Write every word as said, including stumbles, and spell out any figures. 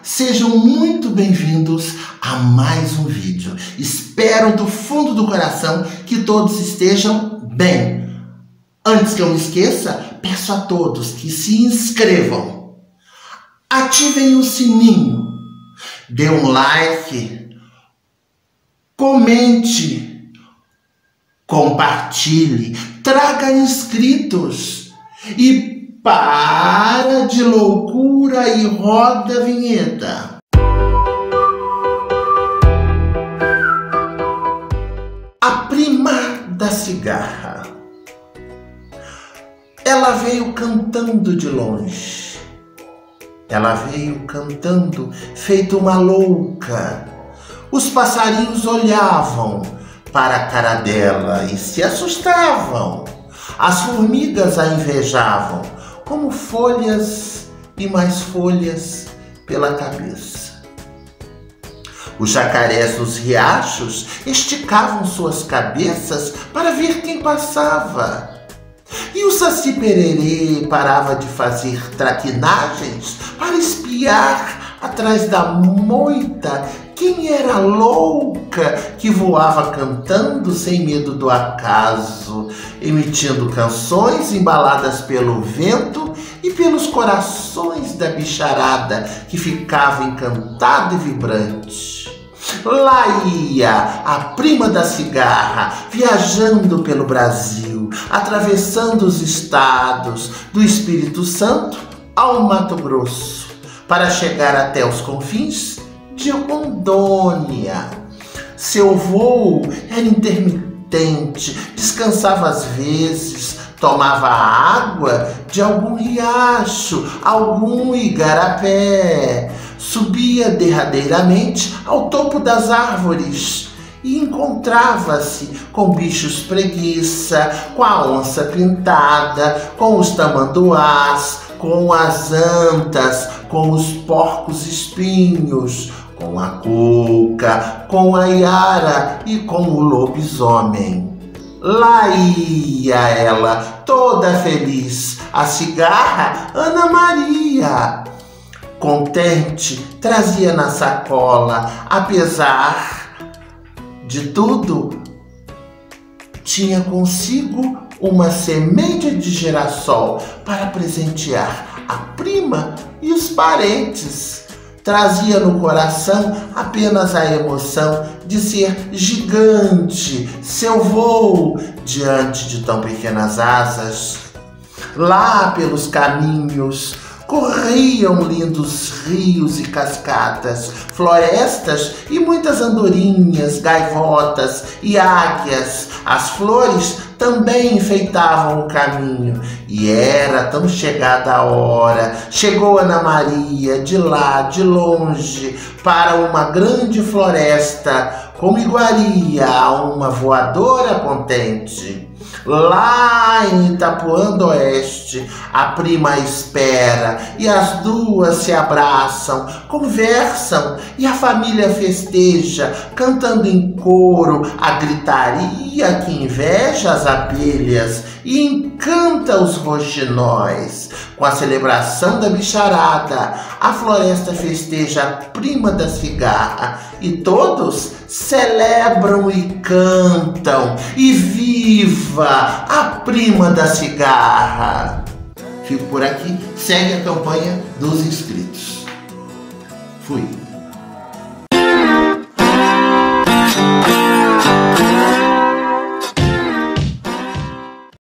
Sejam muito bem-vindos a mais um vídeo. Espero do fundo do coração que todos estejam bem. Antes que eu me esqueça, peço a todos que se inscrevam, ativem o sininho, dê um like, comente, compartilhe, traga inscritos e para de loucura e roda a vinheta. A prima da cigarra. Ela veio cantando de longe. Ela veio cantando feito uma louca. Os passarinhos olhavam para a cara dela e se assustavam. As formigas a invejavam, como folhas e mais folhas pela cabeça. Os jacarés nos riachos esticavam suas cabeças para ver quem passava. E o Saci-Pererê parava de fazer traquinagens para espiar atrás da moita quem era louca que voava cantando sem medo do acaso, emitindo canções embaladas pelo vento e pelos corações da bicharada que ficava encantada e vibrante. Lá ia a prima da cigarra, viajando pelo Brasil, atravessando os estados do Espírito Santo ao Mato Grosso, para chegar até os confins de Rondônia. Seu voo era intermitente, descansava às vezes, tomava água de algum riacho, algum igarapé, subia derradeiramente ao topo das árvores e encontrava-se com bichos preguiça, com a onça pintada, com os tamanduás, com as antas, com os porcos espinhos, com a cuca, com a iara e com o lobisomem. Lá ia ela, toda feliz, a cigarra Ana Maria. Contente, trazia na sacola, apesar de tudo, tinha consigo uma semente de girassol para presentear a prima e os parentes. Trazia no coração apenas a emoção de ser gigante, seu voo diante de tão pequenas asas. Lá pelos caminhos corriam lindos rios e cascatas, florestas e muitas andorinhas, gaivotas e águias. As flores também enfeitavam o caminho e era tão chegada a hora. Chegou Ana Maria de lá, de longe, para uma grande floresta, como iguaria a uma voadora contente. Lá em Itapuã do Oeste, a prima espera e as duas se abraçam, conversam e a família festeja, cantando em coro a gritaria que inveja as abelhas e encanta os roxinóis. Com a celebração da bicharada, a floresta festeja a prima da cigarra e todos celebram e cantam. E viva a prima da cigarra! Fico por aqui, segue a campanha dos inscritos. Fui.